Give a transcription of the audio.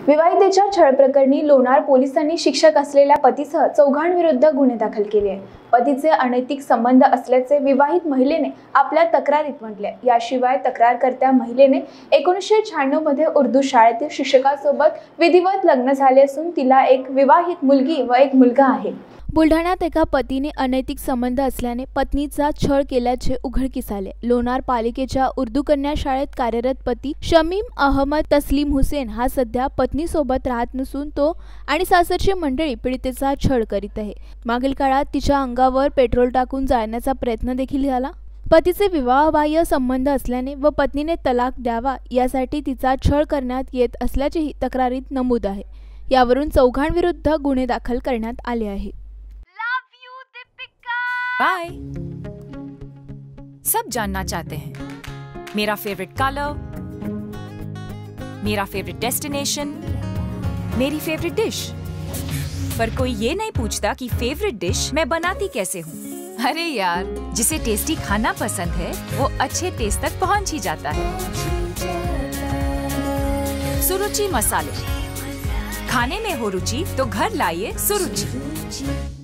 विवाहितेच्या छळ प्रकरणी लोणार पोलिसांनी शिक्षक असलेल्या पतीसह चौघांविरुद्ध गुन्हे दाखल केले आहे। पतीचे अनैतिक संबंध असल्याचे विवाहित महिलेने आपल्या तक्रारीत म्हटले। याशिवाय तक्रारकर्त्या महिलेने 1996 मध्ये उर्दू शाळेतील शिक्षकासोबत विधिवत लग्न झाले असून तिला एक विवाहित मुलगी व एक मुलगा आहे। बुलढाण्यात एका पतीने अनैतिक संबंध असल्याने पत्नीचा छळ केल्याचे उघडकीस आले। लोणार पालिकेच्या उर्दू कन्या शाळेत कार्यरत पती शमीम अहमद तस्लीम हुसेन हा सध्या पत्नीसोबत राहत नसून तो आणि सासरची मंडळी पीडितेचा छळ करीत आहे। मागील काळात तिच्या अंगावर पेट्रोल टाकून जाळण्याचा प्रयत्न देखील झाला। पतीचे विवाहबाह्य संबंध असल्याने व पत्नीने तलाक द्यावा यासाठी तिचा छळ करण्यात येत असल्याचेही तक्रारीत नमूद आहे। यावरून चौघांविरुद्ध गुन्हे दाखल करण्यात आले आहे। बाय। सब जानना चाहते हैं मेरा फेवरेट कलर, मेरा फेवरेट डेस्टिनेशन, मेरी फेवरेट डिश, पर कोई ये नहीं पूछता कि फेवरेट डिश मैं बनाती कैसे हूँ। अरे यार, जिसे टेस्टी खाना पसंद है वो अच्छे टेस्ट तक पहुँच ही जाता है। सुरुचि मसाले, खाने में हो रुचि तो घर लाइए सुरुचि।